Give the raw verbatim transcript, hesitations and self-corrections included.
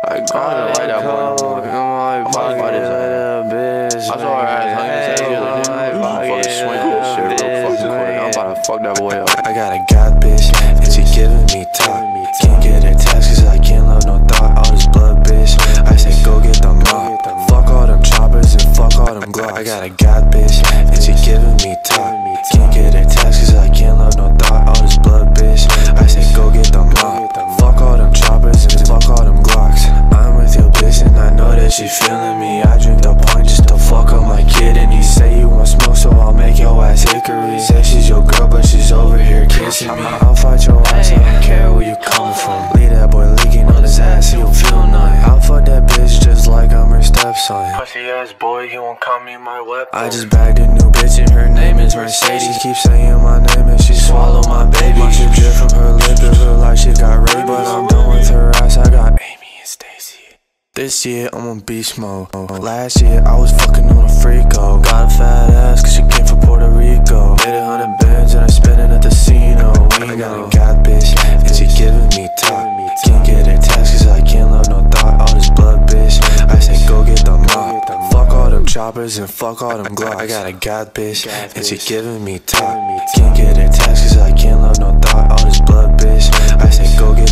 I call it right up on I'm about this. I saw her ass like you said, you was fucking swing this shit real fucking quick. I'm about to fuck that boy up. I got a god bitch, and she giving me top. Can't get her text cause I can't love no thought. All this blood bitch, I say go get the mop. Fuck all them choppers and fuck all them glocks. I got a god bitch, and she giving me top. Can't get her text cause I can't love no thought. All this blood bitch, I say go get the mop. Fuck all them choppers and fuck all them glocks. I'm with your bitch and I know that she feeling me. I drink the pint just to fuck up my kid, and he say you want smoke so I'll make your ass hickory. Say she's your girl but she's over here kissing me. I'll fight your ass, I don't care where you coming from. Leave that boy leaking on his ass, he don't feel nothing. I'll fuck that bitch just like I'm her stepson. Pussy ass boy, he won't call me my weapon. I just bagged a new bitch and her name is Mercedes. Keep saying my name and she swallow my baby. My shit drip from her lip, it look like she got raped, but I'm done with her ass, I got Amy and Stacy. This year I'm on beast mode. Last year I was fucking on a freako. Got a fat ass cause she came from Puerto Rico. Made a hundred bands and I spent it at the casino. I got a god bitch and she giving me top. Can't get her text cause I can't love no thought. All this blood bitch, I say go get the mop. Fuck all them choppers and fuck all them glocks. I got a god bitch and she giving me top. Can't get her text cause I can't love no thought. All this blood bitch, I say go get